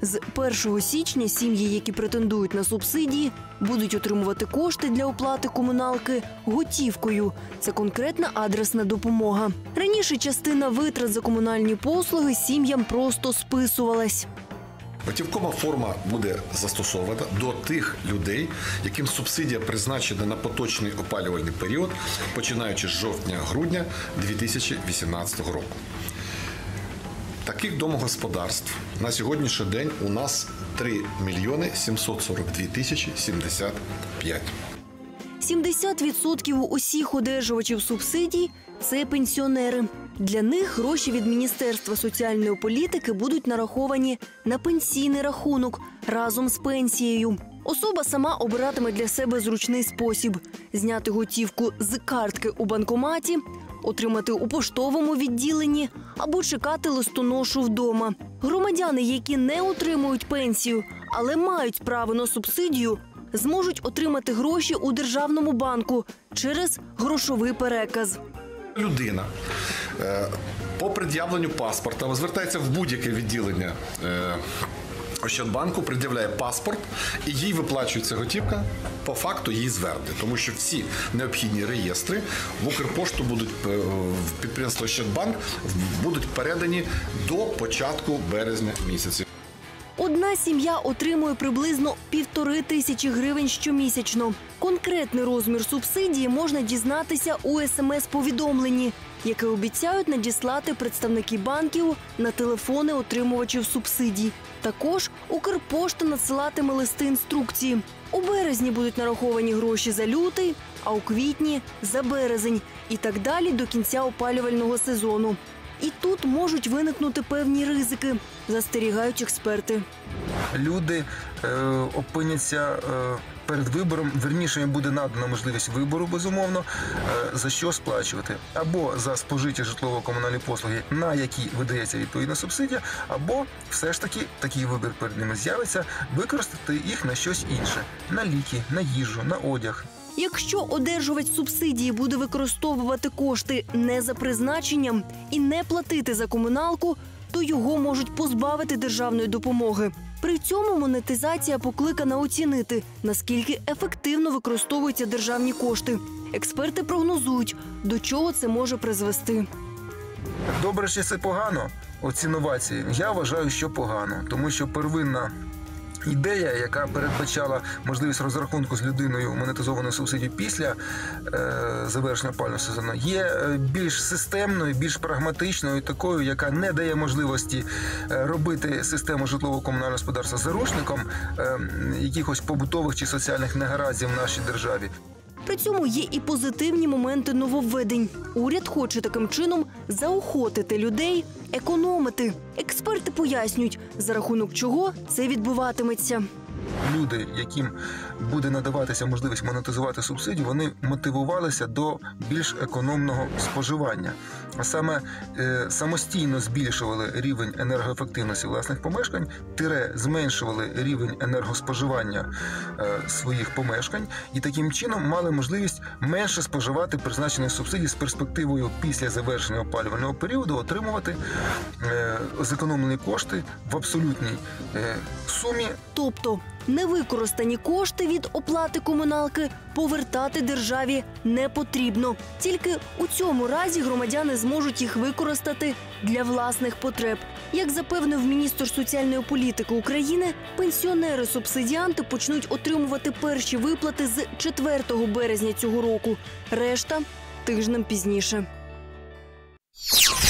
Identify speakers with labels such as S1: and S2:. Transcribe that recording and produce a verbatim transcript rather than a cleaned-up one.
S1: З першого січня сім'ї, які претендують на субсидії, будуть отримувати кошти для оплати комуналки готівкою. Це конкретна адресна допомога. Раніше частина витрат за комунальні послуги сім'ям просто списувалась.
S2: Готівкова форма буде застосована до тих людей, яким субсидія призначена на поточний опалювальний період, починаючи з жовтня-грудня дві тисячі вісімнадцятого року. Таких домогосподарств на сьогоднішній день у нас три мільйони сімсот сорок дві тисячі сімдесят п'ять.
S1: сімдесят відсотків усіх одержувачів субсидій – це пенсіонери. Для них гроші від Міністерства соціальної політики будуть нараховані на пенсійний рахунок разом з пенсією. Особа сама обиратиме для себе зручний спосіб – зняти готівку з картки у банкоматі, отримати у поштовому відділенні або чекати листоношу вдома. Громадяни, які не отримують пенсію, але мають право на субсидію, зможуть отримати гроші у державному банку через грошовий переказ.
S2: Людина по пред'явленню паспорта звертається в будь-яке відділення Ощадбанку, пред'являє паспорт і їй виплачується готівка по факту її звернення. Тому що всі необхідні реєстри в Укрпошту будуть, в підприємство Ощадбанк будуть передані до початку березня місяця.
S1: Одна сім'я отримує приблизно півтори тисячі гривень щомісячно. Конкретний розмір субсидії можна дізнатися у ес ем ес-повідомленні, яке обіцяють надіслати представники банків на телефони отримувачів субсидій. Також Укрпошта надсилатиме листи-інструкції. У березні будуть нараховані гроші за лютий, а у квітні – за березень. І так далі до кінця опалювального сезону. І тут можуть виникнути певні ризики, застерігають експерти.
S3: Люди е, опиняться е, перед вибором, вірніше їм буде надана можливість вибору, безумовно, е, за що сплачувати. Або за спожиті житлово-комунальні послуги, на які видається відповідна субсидія, або все ж таки такий вибір перед ними з'явиться, використати їх на щось інше – на ліки, на їжу, на одяг.
S1: Якщо одержувач субсидії буде використовувати кошти не за призначенням і не платити за комуналку, то його можуть позбавити державної допомоги. При цьому монетизація покликана оцінити, наскільки ефективно використовуються державні кошти. Експерти прогнозують, до чого це може призвести.
S3: Добре, чи це погано? Оці новації. Я вважаю, що погано, тому що первинна ідея, яка передбачала можливість розрахунку з людиною монетизованої субсидії після е, завершення опалювального сезону, є більш системною, більш прагматичною, такою, яка не дає можливості робити систему житлово-комунального господарства заручником е, якихось побутових чи соціальних негараздів в нашій державі.
S1: При цьому є і позитивні моменти нововведень. Уряд хоче таким чином заохотити людей економити. Експерти пояснюють, за рахунок чого це відбуватиметься.
S3: Люди, яким буде надаватися можливість монетизувати субсидію, вони мотивувалися до більш економного споживання. А саме е, самостійно збільшували рівень енергоефективності власних помешкань, тире зменшували рівень енергоспоживання е, своїх помешкань і таким чином мали можливість менше споживати призначені субсидії з перспективою після завершення опалювального періоду отримувати е, зекономлені кошти в абсолютній е, сумі.
S1: Тобто невикористані кошти від оплати комуналки повертати державі не потрібно. Тільки у цьому разі громадяни зможуть їх використати для власних потреб. Як запевнив міністр соціальної політики України, пенсіонери-субсидіанти почнуть отримувати перші виплати з четвертого березня цього року. Решта – тижнем пізніше.